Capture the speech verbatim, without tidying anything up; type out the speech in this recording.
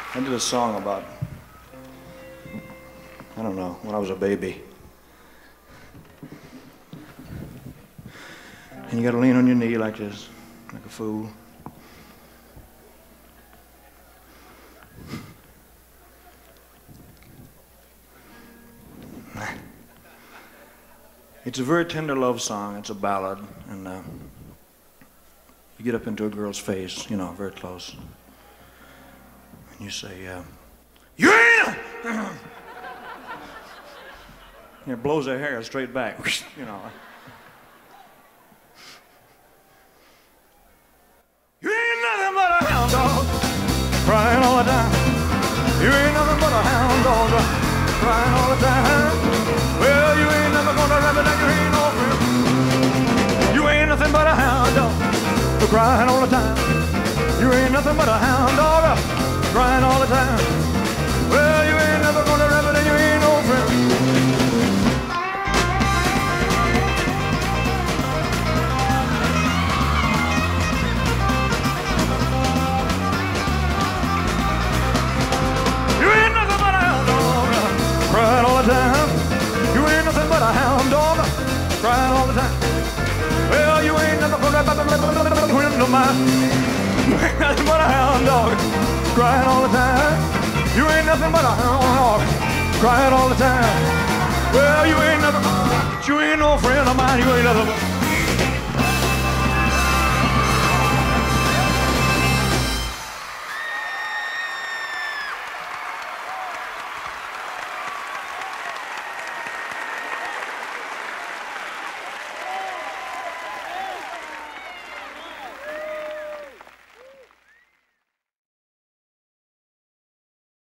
I did a song about, I don't know, when I was a baby. And you gotta lean on your knee like this, like a fool. It's a very tender love song. It's a ballad, and uh, you get up into a girl's face, you know, very close, and you say, uh, "You ain't," and it blows her hair straight back, you know. You ain't nothing but a hound dog, crying all the time. You ain't nothing but a hound dog, crying all the time. Well, you ain't never gonna rabbit and you ain't no friend. You ain't nothing but a hound dog, crying all the time. You ain't nothing but a hound dog, crying all the time. Well, you ain't never gonna rabbit and you ain't no friend. You ain't nothing but a hound dog, crying all the time. You ain't nothing but a hound dog, crying all the time. Well, you ain't nothing but a friend of mine. You ain't nothing but a hound dog, crying all the time. You ain't nothing but a hound dog, crying all the time. Well, you ain't nothing, you ain't no friend of mine. You ain't nothing but